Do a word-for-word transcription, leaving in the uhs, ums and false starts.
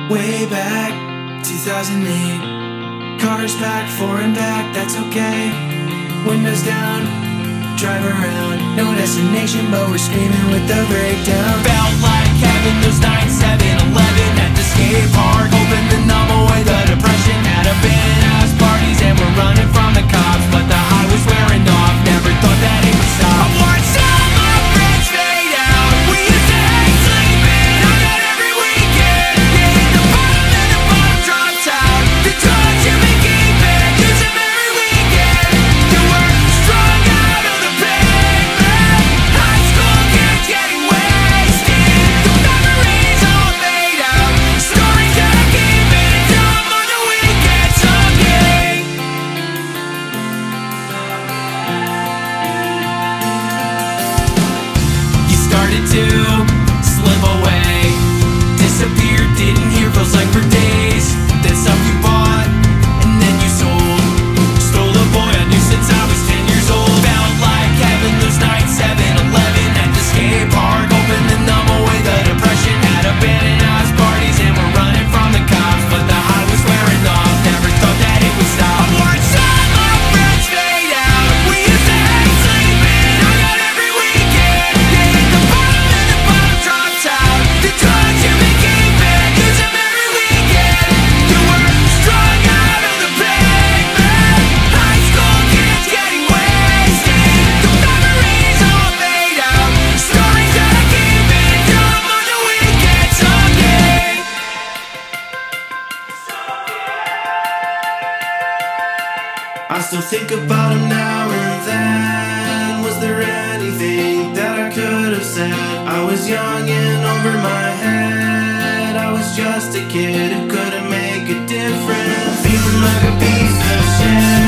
Way back, two thousand eight. Cars packed, for and back, that's okay. Windows down, drive around. No destination, but we're screaming with the breakdown. Felt like heaven those nights, seven eleven at the skate park. Hoping to numb away the depression. Had a band house parties and we're running from the cops, but the high was wearing off. Never thought that it would stop. I watched all my friends fade out. We used to hate sleeping on that every weekend. Yeah, hit the bottom and the bottom drops out. The drugs you've been keeping, use them every weekend. You were strung out of the pavement. High school kids getting wasted. The memories all made out. Stories that I keep in dumb on the weekend someday. You started to slip away, disappeared, didn't hear, feels like for days. That stuff you bought and then you sold. Stole a boy I knew since I was ten years old. Felt like heaven those nights, seven eleven at the skate park. Hoping to numb away the depression. Had abandoned house parties and we're running from the cops, but the high was wearing off. Never thought that it would stop. I watched all my friends fade out. We used to hate sleeping on that every weekend. Yeah, hit the bottom and the bottom drops out. The drugs you've been keeping, use them every weekend. You were strung out of the pavement. High school kids getting wasted. The memories all made out. Stories that I keep in dumb on the weekend someday. I still think about him now and then. Was there anything that I could have said? I was young and over my head. I was just a kid who couldn't make a difference. Feeling like a piece of shit.